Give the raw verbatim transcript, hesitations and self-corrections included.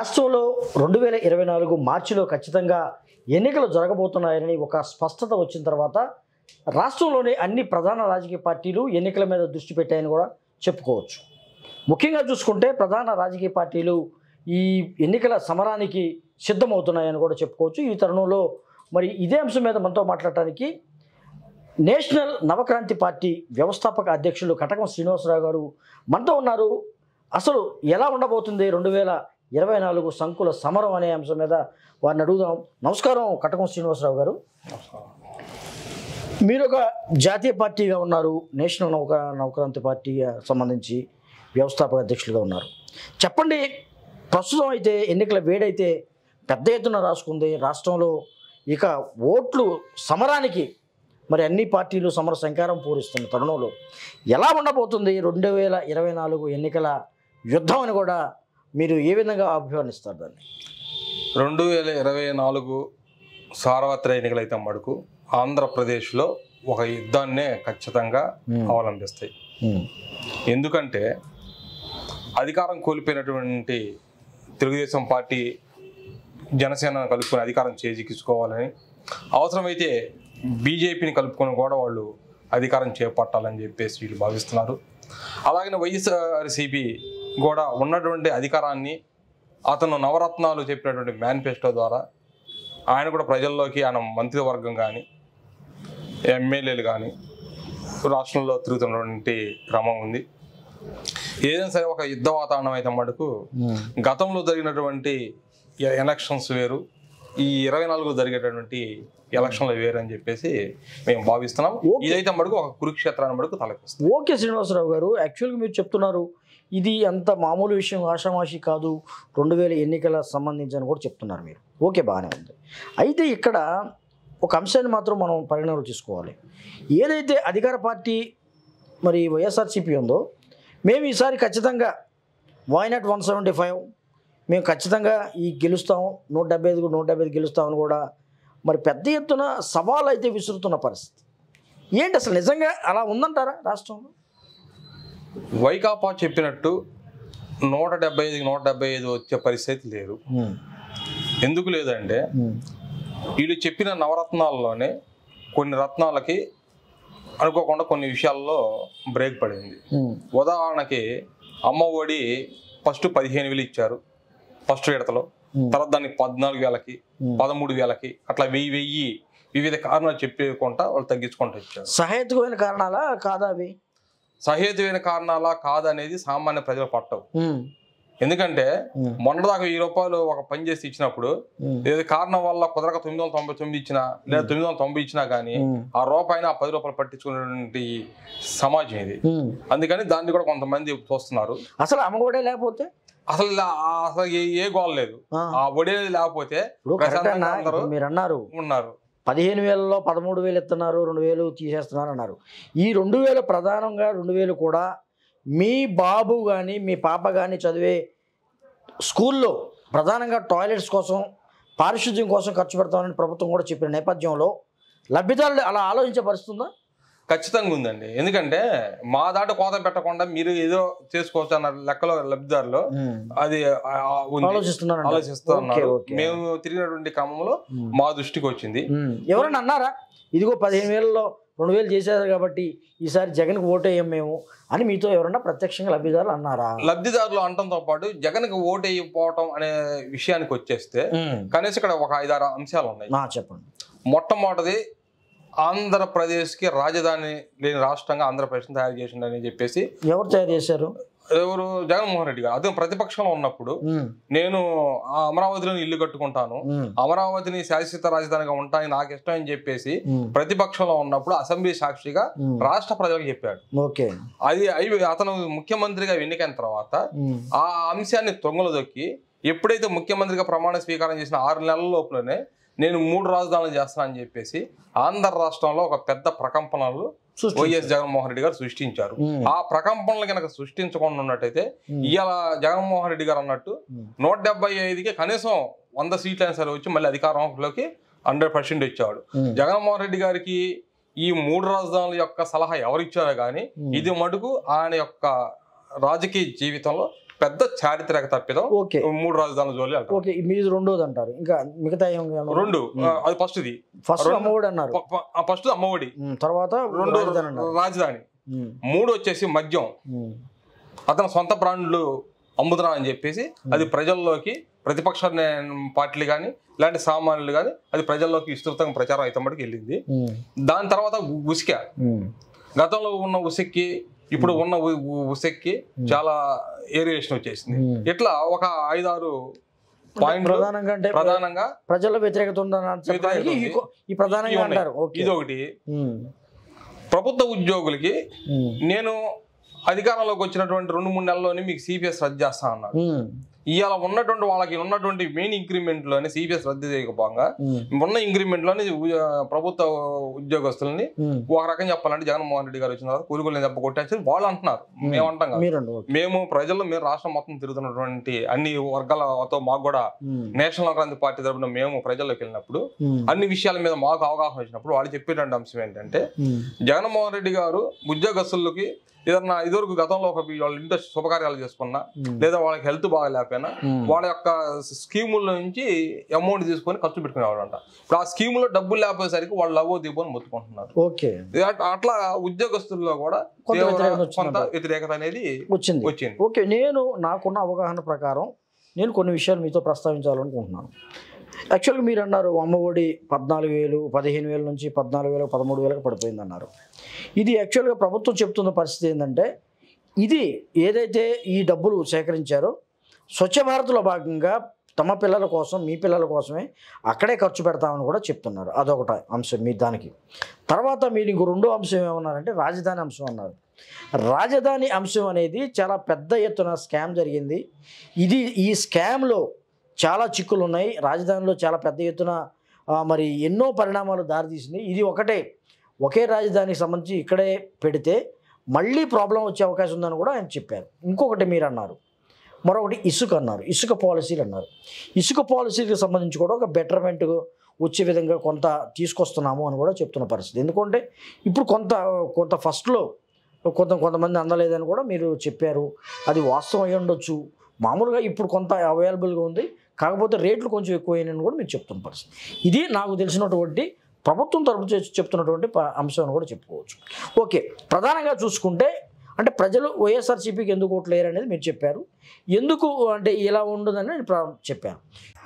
రాష్ట్రంలో రెండు వేల ఇరవై నాలుగు మార్చిలో ఖచ్చితంగా ఎన్నికలు జరగబోతున్నాయని ఒక స్పష్టత వచ్చిన తర్వాత రాష్ట్రంలోని అన్ని ప్రధాన రాజకీయ పార్టీలు ఎన్నికల మీద దృష్టి పెట్టాయని కూడా చెప్పుకోవచ్చు. ముఖ్యంగా చూసుకుంటే ప్రధాన రాజకీయ పార్టీలు ఈ ఎన్నికల సమరానికి సిద్ధమవుతున్నాయని కూడా చెప్పుకోవచ్చు. ఈ తరుణంలో మరి ఇదే అంశం మీద మనతో మాట్లాడటానికి నేషనల్ నవక్రాంతి పార్టీ వ్యవస్థాపక అధ్యక్షులు కటకం శ్రీనివాసరావు గారు మనతో ఉన్నారు. అసలు ఎలా ఉండబోతుంది రెండు వేల ఇరవై నాలుగు సంకుల సమరం అనే అంశం మీద వారిని అడుగుదాం. నమస్కారం కటకం శ్రీనివాసరావు గారు. మీరు ఒక జాతీయ పార్టీగా ఉన్నారు, నేషనల్ నౌక నవక్రాంతి పార్టీకి సంబంధించి వ్యవస్థాపక అధ్యక్షులుగా ఉన్నారు. చెప్పండి, ప్రస్తుతం అయితే ఎన్నికల వేడైతే పెద్ద ఎత్తున రాసుకుంది రాష్ట్రంలో. ఇక ఓట్లు సమరానికి మరి అన్ని పార్టీలు సమర సంకారం పూరిస్తున్న తరుణంలో ఎలా ఉండబోతుంది రెండు వేల ఇరవై నాలుగు ఎన్నికల యుద్ధం అని కూడా మీరు ఏ విధంగా అభివర్ణిస్తారు దాన్ని? రెండు వేల ఇరవై నాలుగు సార్వత్రిక ఎన్నికలైతే మటుకు ఆంధ్రప్రదేశ్లో ఒక యుద్ధాన్నే ఖచ్చితంగా అవలంబిస్తాయి. ఎందుకంటే అధికారం కోల్పోయినటువంటి తెలుగుదేశం పార్టీ జనసేన కలుపుకొని అధికారం చేజిక్కించుకోవాలని, అవసరమైతే బీజేపీని కలుపుకొని కూడా వాళ్ళు అధికారం చేపట్టాలని చెప్పేసి వీళ్ళు భావిస్తున్నారు. అలాగే వైఎస్ఆర్సీపీ కూడా ఉన్నటువంటి అధికారాన్ని అతను నవరత్నాలు చెప్పినటువంటి మేనిఫెస్టో ద్వారా ఆయన కూడా ప్రజల్లోకి ఆయన మంత్రివర్గం కానీ ఎమ్మెల్యేలు కానీ రాష్ట్రంలో తిరుగుతున్నటువంటి క్రమం ఉంది. ఏదైనా సరే ఒక యుద్ధ వాతావరణం అయితే మటుకు గతంలో జరిగినటువంటి ఎలక్షన్స్ వేరు, ఈ ఇరవై నాలుగు జరిగేటటువంటి ఎలక్షన్లు వేరు అని చెప్పేసి మేము భావిస్తున్నాం. ఇదైతే మటుకు ఒక కురుక్షేత్రాన్ని మటుకు తలపిస్తుంది. ఓకే శ్రీనివాసరావు గారు, యాక్చువల్గా మీరు చెప్తున్నారు ఇది అంత మామూలు విషయం, ఆషామాషి కాదు రెండు వేల ఎన్నికల సంబంధించి అని కూడా చెప్తున్నారు మీరు. ఓకే, బాగానే ఉంది. అయితే ఇక్కడ ఒక అంశాన్ని మాత్రం మనం పరిగణనలో తీసుకోవాలి. ఏదైతే అధికార పార్టీ మరి వైఎస్ఆర్సీపీ ఉందో, మేము ఈసారి ఖచ్చితంగా why not one seventy five మేము ఖచ్చితంగా ఈ గెలుస్తాం, నూట డెబ్బై ఐదుకు నూట డెబ్బై ఐదు గెలుస్తామని కూడా మరి పెద్ద ఎత్తున సవాలు అయితే విసురుతున్న పరిస్థితి ఏంటి? అసలు నిజంగా అలా ఉందంటారా రాష్ట్రంలో? వైకాపా చెప్పినట్టు నూట డెబ్బై ఐదుకి నూట డెబ్బై ఐదు వచ్చే పరిస్థితి లేదు. ఎందుకు లేదంటే వీళ్ళు చెప్పిన నవరత్నాల్లోనే కొన్ని రత్నాలకి అనుకోకుండా కొన్ని విషయాల్లో బ్రేక్ పడింది. ఉదాహరణకి అమ్మ ఒడి ఫస్ట్ పదిహేను వేలు ఇచ్చారు ఫస్ట్ విడతలో, తర్వాత దానికి పద్నాలుగు వేలకి పదమూడు వేలకి అట్లా వెయ్యి వెయ్యి వివిధ కారణాలు చెప్పకుండా వాళ్ళు తగ్గించుకుంటూ ఇచ్చారు. సహేతుకమైన కారణాలా కాదా? అవి సహేతుకమైన కారణాలా కాదనేది సామాన్య ప్రజలు పట్టవు. ఎందుకంటే మొన్నదాకా వెయ్యి రూపాయలు ఒక పని చేసి ఇచ్చినప్పుడు ఏదో కారణం వల్ల కుదరక తొమ్మిది వందల తొంభై తొమ్మిది ఇచ్చినా లేదా తొమ్మిది వందల తొంభై ఇచ్చినా కానీ ఆ రూపాయిని ఆ పది రూపాయలు పట్టించుకునేటువంటి సమాజం ఇది. అందుకని దాన్ని కూడా కొంతమంది చూస్తున్నారు. అసలు అమ్మఒడే లేకపోతే అసలు అసలు ఏ గోల్ లేదు, ఆ ఒడే లేకపోతే మీరు అన్నారు ఉన్నారు పదిహేను వేలలో పదమూడు వేలు ఇస్తున్నారు, రెండు వేలు తీసేస్తున్నారు అన్నారు. ఈ రెండు వేలు ప్రధానంగా రెండు వేలు కూడా మీ బాబు కానీ మీ పాప కానీ చదివే స్కూల్లో ప్రధానంగా టాయిలెట్స్ కోసం పారిశుద్ధ్యం కోసం ఖర్చు పెడతామని ప్రభుత్వం కూడా చెప్పిన నేపథ్యంలో లబ్ధిదారులు అలా ఆలోచించే పరిస్థితి ఉందా? ఖచ్చితంగా ఉందండి. ఎందుకంటే మా దాట కోత పెట్టకుండా మీరు ఏదో చేసుకోవచ్చు అన్న లెక్కలో లబ్ధిదారులు అది ఆలోచిస్తున్నారు ఆలోచిస్తున్నారు మేము తిరిగినటువంటి క్రమంలో మా దృష్టికి వచ్చింది. ఎవరైనా అన్నారా ఇదిగో పదిహేను వేలలో రెండు వేలు చేశారు కాబట్టి ఈసారి జగన్కి ఓటేయం మేము అని మీతో ఎవరన్నా ప్రత్యక్షంగా లబ్ధిదారులు అన్నారా? లబ్ధిదారులు అనడంతో పాటు జగన్కి ఓటేయకపోవటం అనే విషయానికి వచ్చేస్తే కనీసం ఇక్కడ ఒక ఐదారు అంశాలు ఉన్నాయి. చెప్పండి. మొట్టమొదటిది, ఆంధ్రప్రదేశ్కి రాజధాని లేని రాష్ట్రంగా ఆంధ్రప్రదేశ్ తయారు చేసిందని చెప్పేసి ఎవరు తయారు చేశారు? ఎవరు? జగన్మోహన్ రెడ్డి గారు. అదే ప్రతిపక్షంలో ఉన్నప్పుడు నేను అమరావతిలో ఇల్లు కట్టుకుంటాను, అమరావతిని శాశ్వత రాజధానిగా ఉంటాను నాకు ఇష్టం అని చెప్పేసి ప్రతిపక్షంలో ఉన్నప్పుడు అసెంబ్లీ సాక్షిగా రాష్ట్ర ప్రజలకు చెప్పాడు. అది అయి అతను ముఖ్యమంత్రిగా ఎన్నికైన తర్వాత ఆ అంశాన్ని తొంగలు దొక్కి ఎప్పుడైతే ముఖ్యమంత్రిగా ప్రమాణ స్వీకారం చేసిన ఆరు నెలల లోపులోనే నేను మూడు రాజధానులు చేస్తానని చెప్పేసి ఆంధ్ర రాష్ట్రంలో ఒక పెద్ద ప్రకంపనలు వైఎస్ జగన్మోహన్ రెడ్డి గారు సృష్టించారు. ఆ ప్రకంపనలు కనుక సృష్టించకుండా ఉన్నట్టయితే ఇవాళ జగన్మోహన్ రెడ్డి గారు అన్నట్టు నూట డెబ్బై ఐదుకి కనీసం వంద సీట్లు అయినా సరే వచ్చి మళ్ళీ అధికారంలోకి హండ్రెడ్ పర్సెంట్ ఇచ్చాడు. జగన్మోహన్ రెడ్డి గారికి ఈ మూడు రాజధానుల యొక్క సలహా ఎవరిచ్చారో కానీ ఇది మటుకు ఆయన యొక్క రాజకీయ జీవితంలో పెద్ద చారిత్రక తప్పిదం. ఓకే, మూడు రాజధానుల జోలి అంటారు. ఓకే, మీది రెండోది అంటారు. ఇంకా మిగతా ఏం రెండు, అది ఫస్ట్ ఇది ఫస్ట్ అమ్మఒడి అన్నారు, ఫస్ట్ అమ్మఒడి, తర్వాత రెండు రాజధాని, మూడు వచ్చేసి మద్యం. అతను సొంత బ్రాండ్లు అమ్ముతున్నా అని చెప్పేసి అది ప్రజల్లోకి ప్రతిపక్ష పార్టీలు కానీ ఇలాంటి సామాన్యులు కానీ అది ప్రజల్లోకి విస్తృతంగా ప్రచారం అయితే మటుకు వెళ్ళింది. దాని తర్వాత ఉసిక, గతంలో ఉన్న ఉసిక్కి ఇప్పుడు ఉన్న ఉసిక్కి చాలా ఏరియేషన్ వచ్చేసింది. ఇట్లా ఒక ఐదారు పాయింట్లు ప్రధానంగా అంటే ప్రధానంగా ప్రజల వ్యతిరేకత ఉందని ఈ ప్రధానంగా అంటారు. ఇదొకటి. ప్రభుత్వ ఉద్యోగులకి నేను అధికారంలోకి వచ్చినటువంటి రెండు మూడు నెలల్లోనే మీకు సిపిఎస్ రద్దు చేస్తా అన్నారు. ఇవాళ ఉన్నటువంటి వాళ్ళకి ఉన్నటువంటి మెయిన్ ఇంక్రిమెంట్ లోనే సిపిఎస్ రద్దు చేయకపోగా ఉన్న ఇంక్రిమెంట్ లోనే ప్రభుత్వ ఉద్యోగస్తులని ఒక రకం చెప్పాలంటే జగన్మోహన్ రెడ్డి గారు వచ్చిన తర్వాత కూలికూలని దెబ్బ కొట్టేసి వాళ్ళు అంటున్నారు. మేము అంటాం కదా, మేము ప్రజల్లో మేము రాష్ట్రం మొత్తం తిరుగుతున్నటువంటి అన్ని వర్గాలతో మాకు కూడా నేషనల్ క్రాంతి పార్టీ తరఫున మేము ప్రజల్లోకి వెళ్ళినప్పుడు అన్ని విషయాల మీద మాకు అవగాహన వచ్చినప్పుడు వాళ్ళు చెప్పేటువంటి అంశం ఏంటంటే జగన్మోహన్ రెడ్డి గారు ఉద్యోగస్తులకి ఏదన్నా ఇదివరకు గతంలో ఒక వాళ్ళ ఇంట్లో శుభకార్యాలు చేసుకున్నా లేదా వాళ్ళకి హెల్త్ బాగా లేకపోయినా వాళ్ళ యొక్క స్కీముల నుంచి అమౌంట్ తీసుకొని ఖర్చు పెట్టుకునేవాడు అంట. ఇప్పుడు ఆ స్కీములో డబ్బులు లేకపోయేసరికి వాళ్ళు లవో దీపో మొత్తుకుంటున్నారు. అట్లా ఉద్యోగస్తుల్లో కూడా కొంత వ్యతిరేకత అనేది వచ్చింది వచ్చింది ఓకే, నేను నాకున్న అవగాహన ప్రకారం నేను కొన్ని విషయాలు మీతో ప్రస్తావించాలనుకుంటున్నాను. యాక్చువల్గా మీరు అన్నారు అమ్మఒడి పద్నాలుగు వేలు పదిహేను వేల నుంచి పద్నాలుగు వేలకు పదమూడు వేలకు పడిపోయింది అన్నారు. ఇది యాక్చువల్గా ప్రభుత్వం చెప్తున్న పరిస్థితి ఏంటంటే ఇది ఏదైతే ఈ డబ్బులు సేకరించారో స్వచ్ఛ భారత్లో భాగంగా తమ పిల్లల కోసం మీ పిల్లల కోసమే అక్కడే ఖర్చు పెడతామని కూడా చెప్తున్నారు. అదొకటి అంశం మీ దానికి. తర్వాత మీరు ఇంకో రెండో అంశం ఏమన్నారంటే రాజధాని అంశం అన్నారు. రాజధాని అంశం అనేది చాలా పెద్ద ఎత్తున స్కామ్ జరిగింది. ఇది ఈ స్కామ్లో చాలా చిక్కులు ఉన్నాయి. రాజధానిలో చాలా పెద్ద ఎత్తున మరి ఎన్నో పరిణామాలు దారితీసింది. ఇది ఒకటే ఒకే రాజధానికి సంబంధించి ఇక్కడే పెడితే మళ్ళీ ప్రాబ్లం వచ్చే అవకాశం ఉందని కూడా ఆయన చెప్పారు. ఇంకొకటి మీరు అన్నారు, మరొకటి ఇసుక అన్నారు, ఇసుక పాలసీలు అన్నారు. ఇసుక పాలసీలకు సంబంధించి కూడా ఒక బెటర్మెంట్ వచ్చే విధంగా కొంత తీసుకొస్తున్నాము అని కూడా చెప్తున్న పరిస్థితి. ఎందుకంటే ఇప్పుడు కొంత కొంత ఫస్ట్లో కొంత కొంతమంది అందలేదని కూడా మీరు చెప్పారు. అది వాస్తవం అయి ఉండొచ్చు. మామూలుగా ఇప్పుడు కొంత అవైలబుల్గా ఉంది, కాకపోతే రేట్లు కొంచెం ఎక్కువైనాయని కూడా మీరు చెప్తున్న పరిస్థితి. ఇది నాకు తెలిసినటువంటి ప్రభుత్వం తరపు చెప్తున్నటువంటి అంశం అని కూడా చెప్పుకోవచ్చు. ఓకే, ప్రధానంగా చూసుకుంటే అంటే ప్రజలు వైఎస్ఆర్సీపీకి ఎందుకు ఓట్లు వేయరు అనేది మీరు చెప్పారు. ఎందుకు అంటే ఇలా ఉండదని నేను చెప్పాను.